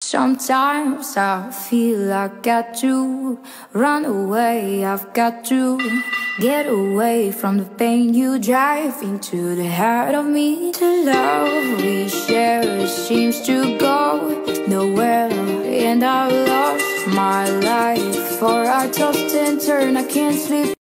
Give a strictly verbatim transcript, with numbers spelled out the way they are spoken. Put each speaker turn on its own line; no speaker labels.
Sometimes I feel I got to run away, I've got to get away from the pain you drive into the heart of me. The love we share seems to go nowhere, and I've lost my life, for I tossed and turned, I can't sleep.